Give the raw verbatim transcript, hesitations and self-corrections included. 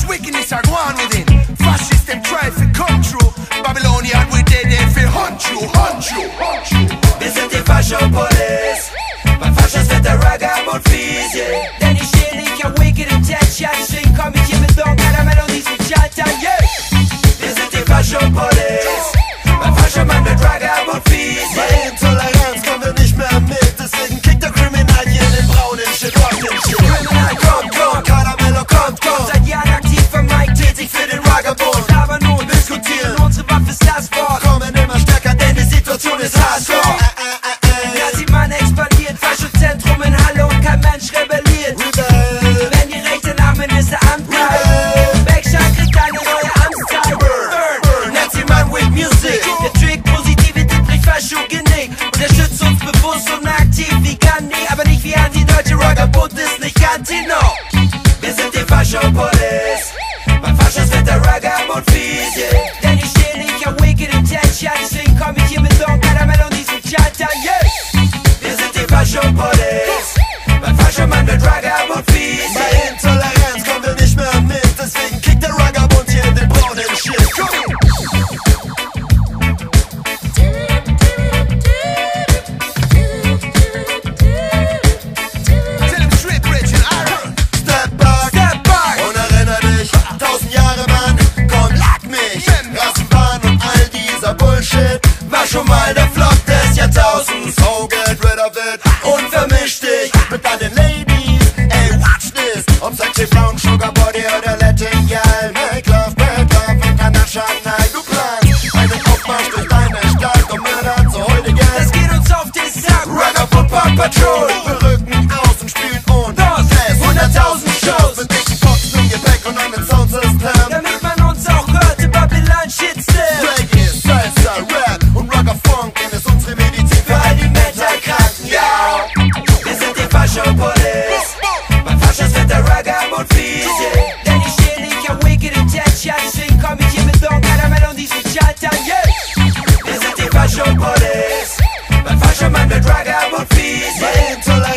wickedness are gone within. Fascists them try to come true. Babylonian we dead they feel hunt you, hunt you, hunt you. Wir sind die Fascho-Police. Mein Faschos wird der Ragabund fies, yeah. Denn ich stehe nicht auf Wicked Intention. Deswegen komm ich hier mit irgendeiner Melodie mit Schaltern, yeah. Wir sind die Fascho-Police. Mein Fascho-Mann wird Ragabund fies, yeah. Bei Intoleranz kommen wir nicht mehr mit. Deswegen kickt der Kriminal hier in den braunen Shit, rock den Shit. Kriminal kommt, kommt, Caramello kommt, kommt. seit Jahren aktiv für Mike, tätig für den Vagabund. Aber nun diskutieren, unsere Waffe ist das Wort. Kommen immer stärker, denn die Situation ist hardcore. Nazi-Mann expandiert, Faschozentrum in Halle und kein Mensch rebelliert. Rebel. Wenn die Rechte nach Ministeramt bleibt, Beckstein kriegt eine neue Amtszeit. Burn, Nazi-Mann with Music. Der Trick, Positivität bricht Fascho-Genick. Unterstützt uns bewusst und aktiv wie Gandhi, aber nicht wie Anti-Deutsche Ragabund ist nicht Cantino. Wir sind die Fascho-Police. Beim Faschos wird der Ragabund fies, yeah. Denn ich stehe nicht auf Wicked Intention, deswegen komm ich hier mit irgendeiner Melodie mit Schaltern, yeah. Wir sind die Fascho-Police. Beim Fascho-Mann wird Ragabund fies, Bei yeah. Intoleranz kommen wir nicht mehr mit. Deswegen kickt der Ragabund hier in den braunen Shit. Komm. Tell him straight, rich and iron. Step back, Step back. und erinnere dich, tausend Jahre Mann, komm, lag mich. Rassenbahn und all dieser Bullshit war schon mal der Flop des Jahrtausends. So get rid of it und vermisch dich mit all den Ladies. Ey, watch this, ob sexy Frauen, Sugar Body oder Latin Girl. Make love, make love, international. Du planst einen Aufmarsch durch deine Stadt und Mörder zu heutigen. Das geht uns auf den Sack. Ragabund Paw Patrol. Wir rücken aus und spielen und das hunderttausend Shows mit dicken Boxen im Gepäck und einem Soundsystem. Damit man uns auch hört, im Babylon Shit still. Reggae, Salsa, Rap und Rocker Funk ist unsere Medizin für all die Mentalkranken, ja. Wir sind die Fascho-Police. Beim Faschos wird der Ragabund fies, yeah. Denn ich stehe nicht auf Wicked Intention, deswegen komm ich hier mit irgendeiner Melodie mit Schaltern, yeah. Wir sind die Fascho-Police. Beim Fascho-Mann wird Ragabund fies, Bei yeah. Intoleranz